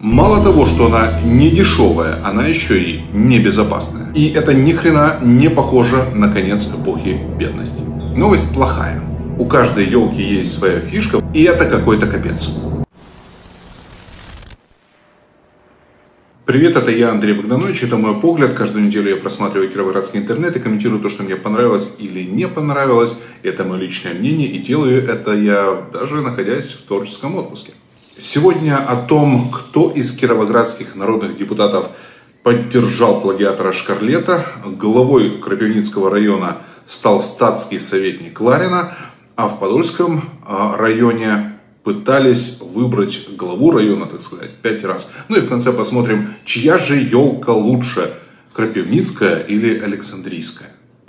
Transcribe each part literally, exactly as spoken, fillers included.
Мало того, что она не дешевая, она еще и небезопасная. И это ни хрена не похоже на конец эпохи бедности. Новость плохая. У каждой елки есть своя фишка, и это какой-то капец. Привет, это я, Андрей Богданович, это мой погляд. Каждую неделю я просматриваю кировоградский интернет и комментирую то, что мне понравилось или не понравилось. Это мое личное мнение, и делаю это я даже находясь в творческом отпуске. Сегодня о том, кто из кировоградских народных депутатов поддержал плагиатора Шкарлета. Главой Крапивницкого района стал статский советник Ларина, а в Подольском районе пытались выбрать главу района, так сказать, пять раз. Ну и в конце посмотрим, чья же елка лучше, Крапивницкая или Александрийская.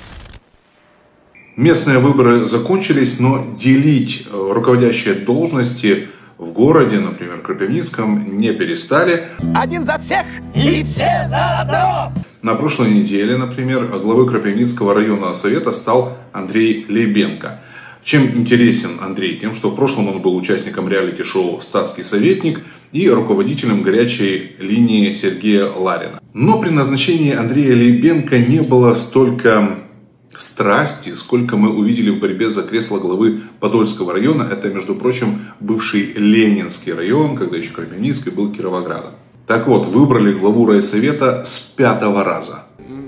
Местные выборы закончились, но делить руководящие должности в городе, например, Крапивницком, не перестали. Один за всех и все за одного. На прошлой неделе, например, главой Крапивницкого районного совета стал Андрей Лейбенко. Чем интересен Андрей? Тем, что в прошлом он был участником реалити-шоу «Статский советник» и руководителем горячей линии Сергея Ларина. Но при назначении Андрея Лейбенко не было столько страсти, сколько мы увидели в борьбе за кресло главы Подольского района. Это, между прочим, бывший Ленинский район, когда еще Крапивницкий был Кировоградом. Так вот, выбрали главу райсовета с пятого раза.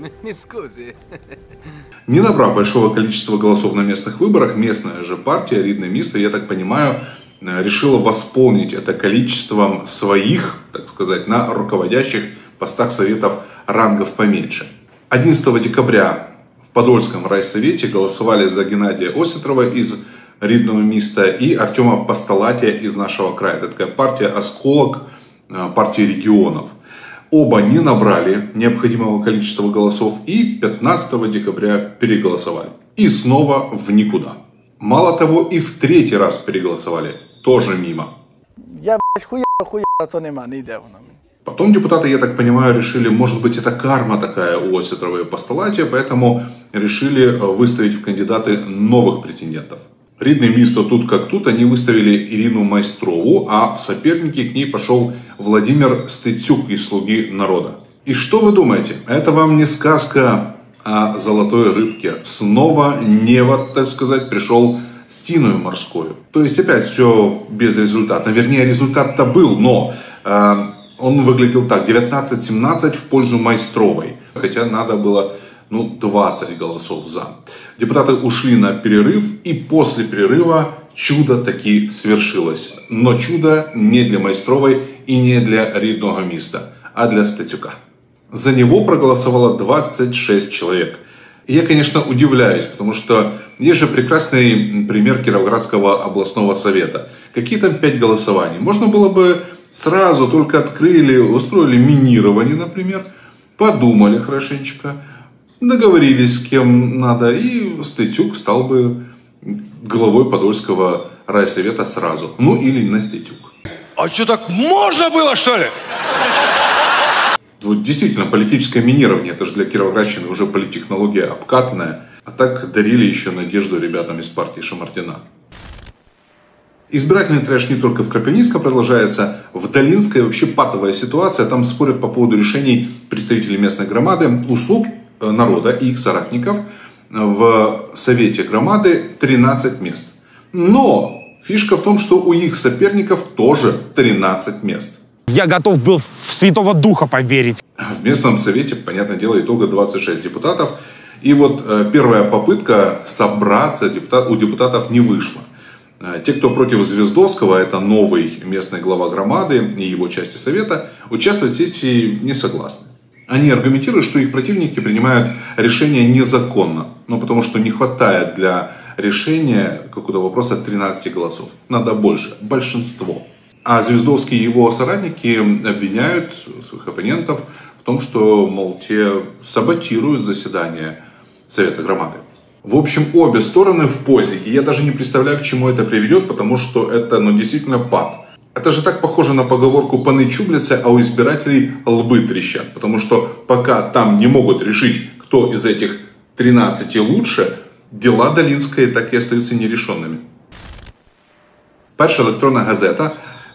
Не набрав большого количества голосов на местных выборах, местная же партия «Рідне місто», я так понимаю, решила восполнить это количеством своих, так сказать, на руководящих постах советов рангов поменьше. одиннадцатого декабря в Подольском райсовете голосовали за Геннадия Осетрова из «Рідного міста» и Артема Постолатия из нашего края. Это такая партия «Осколок» партии регионов. Оба не набрали необходимого количества голосов и пятнадцатого декабря переголосовали. И снова в никуда. Мало того, и в третий раз переголосовали. Тоже мимо. Я, блядь, хуя, хуя, то нема, не иде воно. Потом депутаты, я так понимаю, решили, может быть, это карма такая у Осетрова и Постолатия, поэтому решили выставить в кандидаты новых претендентов. «Рідне місто» тут как тут, они выставили Ирину Майстрову, а в соперники к ней пошел Владимир Стецюк из «Слуги народа». И что вы думаете? Это вам не сказка о золотой рыбке. Снова невод, так сказать, пришел с тиною морскую. То есть опять все безрезультатно. Вернее, результат-то был, но э, он выглядел так. девятнадцать семнадцать в пользу Майстровой. Хотя надо было... ну, двадцать голосов за. Депутаты ушли на перерыв, и после перерыва чудо таки свершилось. Но чудо не для Майстровой и не для «Рідного міста», а для Стецюка. За него проголосовало двадцать шесть человек. И я, конечно, удивляюсь, потому что есть же прекрасный пример Кировоградского областного совета. Какие там пять голосований? Можно было бы сразу только открыли, устроили минирование, например, подумали хорошенечко, договорились с кем надо, и Стецюк стал бы главой Подольского райсовета сразу. Ну или на Стецюк. А что, так можно было, что ли? Вот действительно, политическое минирование, это же для кировоградщины уже политтехнология обкатанная. А так дарили еще надежду ребятам из партии Шамардина. Избирательный трэш не только в Крапивницком продолжается. В Долинской вообще патовая ситуация. Там спорят по поводу решений представителей местной громады, услуг народа и их соратников. В совете громады тринадцать мест. Но фишка в том, что у их соперников тоже тринадцать мест. Я готов был в Святого Духа поверить. В местном совете, понятное дело, итога двадцать шесть депутатов. И вот первая попытка собраться депутат, у депутатов не вышла. Те, кто против Звездовского, это новый местный глава громады и его части совета, участвовать в сессии не согласны. Они аргументируют, что их противники принимают решения незаконно, ну, потому что не хватает для решения какого-то вопроса тринадцати голосов. Надо больше, большинство. А Звездовский и его соратники обвиняют своих оппонентов в том, что, мол, те саботируют заседание Совета громады. В общем, обе стороны в позе. И я даже не представляю, к чему это приведет, потому что это, ну, действительно пад. Это же так похоже на поговорку «паны чублятся, а у избирателей лбы трещат». Потому что пока там не могут решить, кто из этих тринадцати лучше, дела Долинской так и остаются нерешенными. Перша електронна газета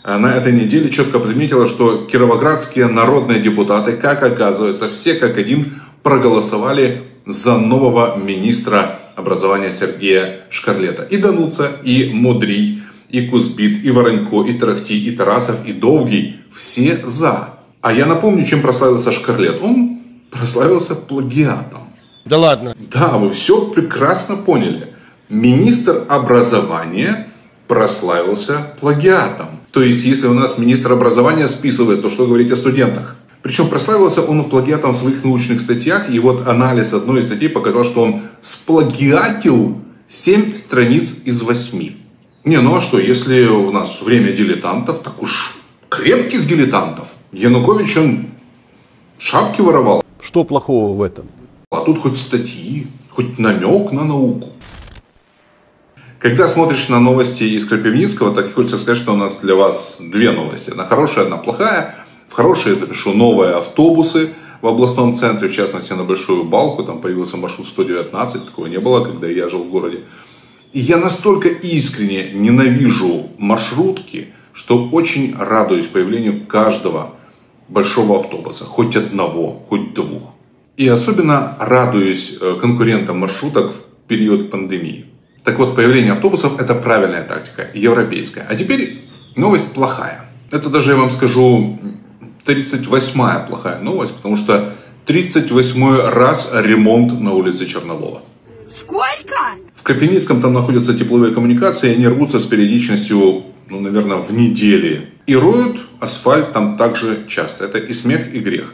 на этой неделе четко подметила, что кировоградские народные депутаты, как оказывается, все как один проголосовали за нового министра образования Сергея Шкарлета. И Дануца, и Мудрий, и Кузбит, и Воронько, и Тарахти, и Тарасов, и Довгий. Все за. А я напомню, чем прославился Шкарлет. Он прославился плагиатом. Да ладно. Да, вы все прекрасно поняли. Министр образования прославился плагиатом. То есть, если у нас министр образования списывает, то что говорить о студентах? Причем прославился он плагиатом в своих научных статьях. И вот анализ одной из статей показал, что он сплагиатил семь страниц из восьми. Не, ну а что, если у нас время дилетантов, так уж крепких дилетантов. Янукович, он шапки воровал. Что плохого в этом? А тут хоть статьи, хоть намек на науку. Когда смотришь на новости из Крапивницкого, так и хочется сказать, что у нас для вас две новости. Одна хорошая, одна плохая. В хорошие запишу новые автобусы в областном центре, в частности на Большую Балку. Там появился маршрут сто девятнадцать, такого не было, когда я жил в городе. И я настолько искренне ненавижу маршрутки, что очень радуюсь появлению каждого большого автобуса. Хоть одного, хоть двух. И особенно радуюсь конкурентам маршруток в период пандемии. Так вот, появление автобусов – это правильная тактика, европейская. А теперь новость плохая. Это даже, я вам скажу, тридцать восьмая плохая новость, потому что тридцать восьмой раз ремонт на улице Чернового. Сколько? В Крапивницком там находятся тепловые коммуникации, они рвутся с периодичностью, ну, наверное, в недели. И роют асфальт там также часто. Это и смех, и грех.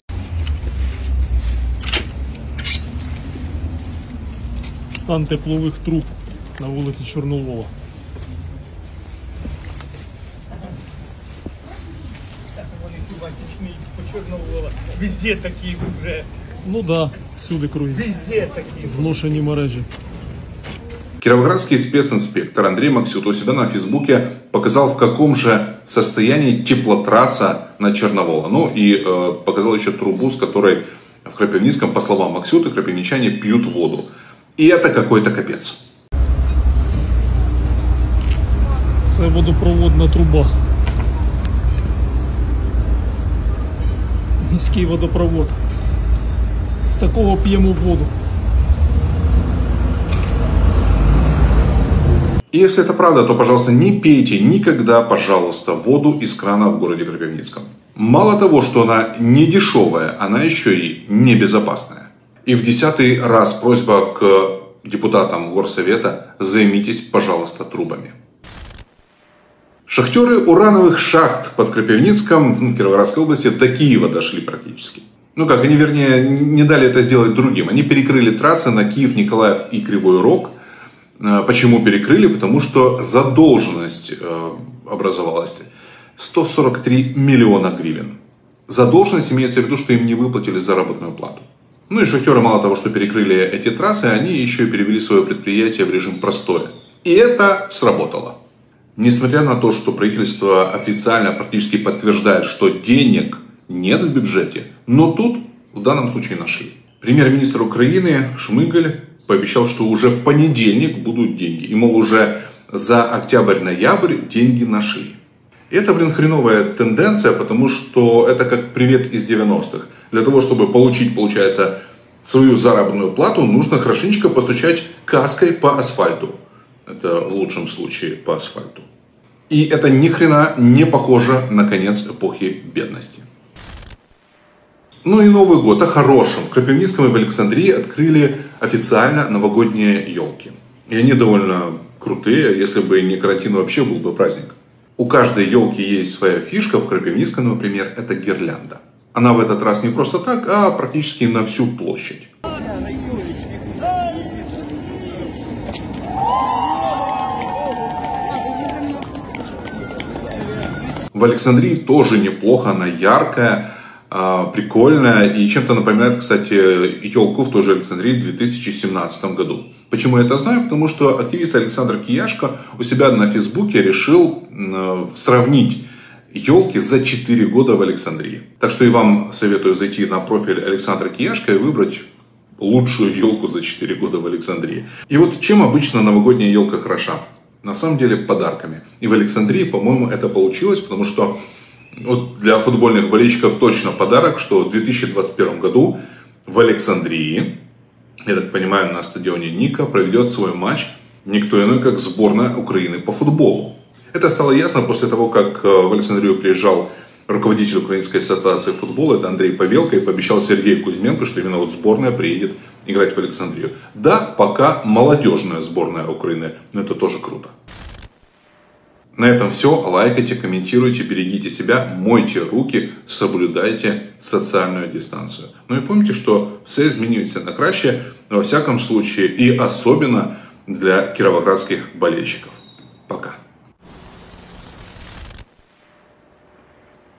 Стан теплових труб на вулиці Чорновола. Везде такі вже. Ну да, всюди круги. Везде такі. Зношені мережі. Кировоградский специнспектор Андрей Максют у себя на Фейсбуке показал, в каком же состоянии теплотрасса на Черновола. Ну и э, показал еще трубу, с которой в Крапивницком, по словам Максюта, крапивничане пьют воду. И это какой-то капец. Це водопроводна труба. Міський водопровод. З такого п'ємо воду. И если это правда, то, пожалуйста, не пейте никогда, пожалуйста, воду из крана в городе Крапивницком. Мало того, что она не дешевая, она еще и небезопасная. И в десятый раз просьба к депутатам горсовета: займитесь, пожалуйста, трубами. Шахтеры урановых шахт под Крапивницком в Кировоградской области до Киева дошли практически. Ну как, они, вернее, не дали это сделать другим. Они перекрыли трассы на Киев, Николаев и Кривой Рог. Почему перекрыли? Потому что задолженность образовалась сто сорок три миллиона гривен. Задолженность имеется в виду, что им не выплатили заработную плату. Ну и шахтеры мало того, что перекрыли эти трассы, они еще и перевели свое предприятие в режим простоя. И это сработало. Несмотря на то, что правительство официально практически подтверждает, что денег нет в бюджете, но тут в данном случае нашли. Премьер-министр Украины Шмыгаль пообещал, что уже в понедельник будут деньги. И, мол, уже за октябрь-ноябрь деньги нашли. И это, блин, хреновая тенденция, потому что это как привет из девяностых. Для того, чтобы получить, получается, свою заработную плату, нужно хорошенечко постучать каской по асфальту. Это в лучшем случае по асфальту. И это ни хрена не похоже на конец эпохи бедности. Ну и Новый год о хорошем. В Крапивницком и в Александрии открыли официально новогодние елки. И они довольно крутые, если бы не карантин, вообще был бы праздник. У каждой елки есть своя фишка. В Крапивницком, например, это гирлянда. Она в этот раз не просто так, а практически на всю площадь. В Александрии тоже неплохо, она яркая, прикольная и чем-то напоминает, кстати, елку в той же Александрии в две тысячи семнадцатом году. Почему я это знаю? Потому что активист Александр Кияшко у себя на Фейсбуке решил сравнить елки за четыре года в Александрии. Так что и вам советую зайти на профиль Александра Кияшко и выбрать лучшую елку за четыре года в Александрии. И вот чем обычно новогодняя елка хороша? На самом деле подарками. И в Александрии, по-моему, это получилось, потому что вот для футбольных болельщиков точно подарок, что в две тысячи двадцать первом году в Александрии, я так понимаю, на стадионе Ника проведет свой матч никто иной, как сборная Украины по футболу. Это стало ясно после того, как в Александрию приезжал руководитель Украинской ассоциации футбола, это Андрей Павелко, и пообещал Сергею Кузьменко, что именно вот сборная приедет играть в Александрию. Да, пока молодежная сборная Украины, но это тоже круто. На этом все. Лайкайте, комментируйте, берегите себя, мойте руки, соблюдайте социальную дистанцию. Ну и помните, что все змінюється на краще, во всяком случае, и особенно для кировоградских болельщиков. Пока.